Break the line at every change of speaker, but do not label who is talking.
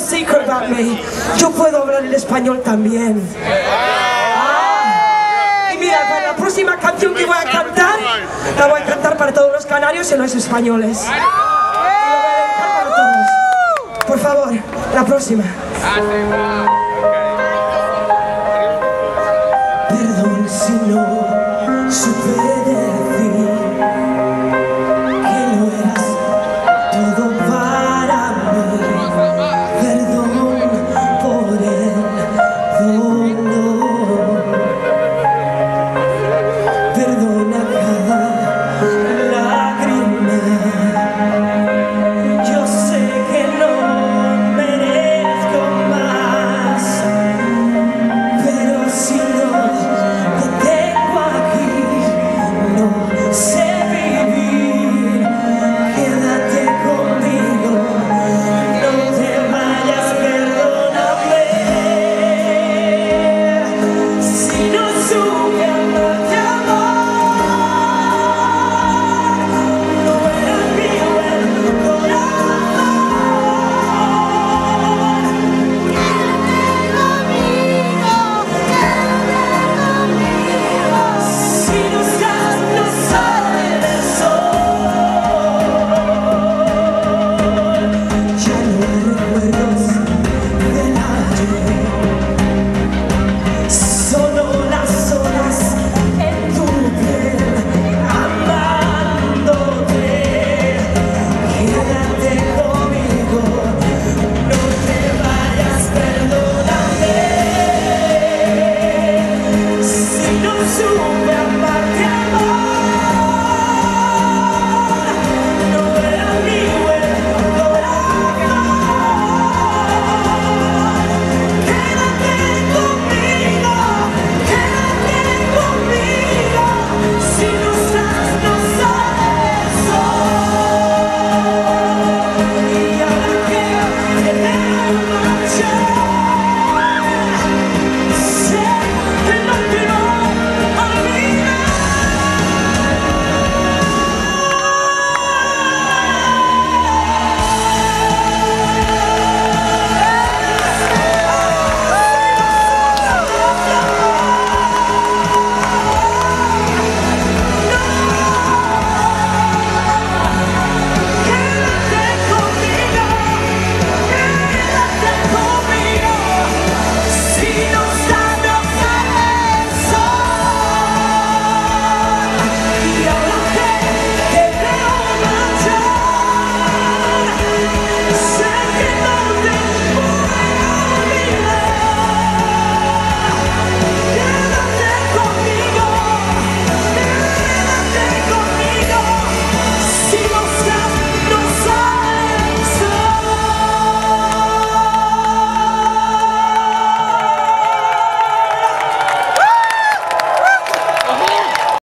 secret about me. Yo puedo hablar el español también. Y mira, para la próxima canción que voy a cantar, la voy a cantar para todos los canarios y los españoles. Y la voy a dedicar para todos. Por favor, la próxima.